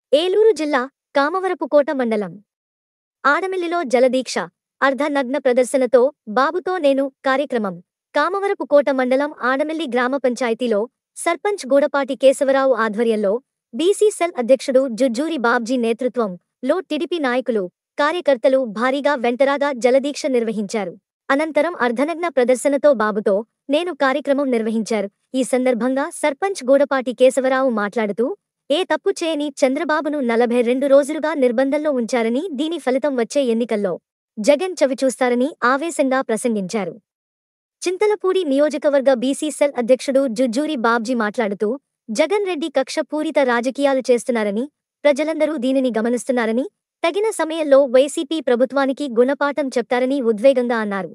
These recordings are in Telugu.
ఏలూరు జిల్లా కామవరపుకోట మండలం ఆడమిల్లిలో జలదీక్ష అర్ధనగ్న ప్రదర్శనతో బాబుతో నేను కార్యక్రమం కామవరపుకోట మండలం ఆడమిల్లి గ్రామ పంచాయతీలో సర్పంచ్ గూడపాటి కేశవరావు ఆధ్వర్యంలో బీసీ సెల్ అధ్యక్షుడు జుజ్జూరి బాబ్జీ నేతృత్వంలో టీడీపీ నాయకులు కార్యకర్తలు భారీగా వెంటరాగా జలదీక్ష నిర్వహించారు. అనంతరం అర్ధనగ్న ప్రదర్శనతో బాబుతో నేను కార్యక్రమం నిర్వహించారు. ఈ సందర్భంగా సర్పంచ్ గూడపాటి కేశవరావు మాట్లాడుతూ ఏ తప్పు చేయని చంద్రబాబును 42 రోజులుగా నిర్బంధంలో ఉంచారని, దీని ఫలితం వచ్చే ఎన్నికల్లో జగన్ చవిచూస్తారని ఆవేశంగా ప్రసంగించారు. చింతలపూడి నియోజకవర్గ బీసీ సెల్ అధ్యక్షుడు జుజ్జూరి బాబ్జీ మాట్లాడుతూ జగన్ రెడ్డి కక్షపూరిత రాజకీయాలు చేస్తున్నారని, ప్రజలందరూ దీనిని గమనిస్తున్నారని, తగిన సమయంలో వైసీపీ ప్రభుత్వానికి గుణపాఠం చెప్తారని ఉద్వేగంగా అన్నారు.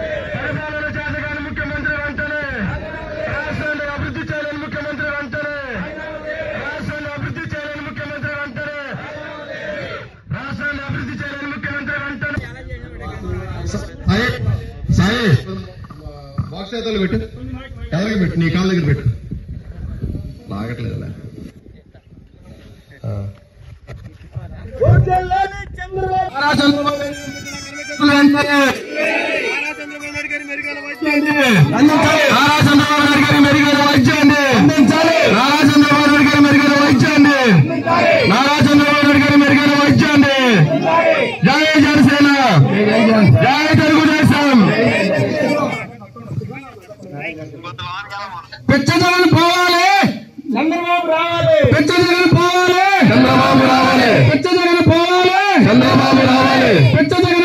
బాక్స్ చేతలు పెట్టు, ఎదరికి పెట్టు, నీ కాళ్ళ దగ్గర పెట్టు. లాగట్లేదు. జై జనసేన, జై తెలుగుదేశం. పెచ్చజగన్ పోవాలి, చంద్రబాబు రావాలి. పెచ్చజగన్ పోవాలి, చంద్రబాబు రావాలి. పెచ్చజగన్ పోవాలి, చంద్రబాబు రావాలి. పెచ్చజగన్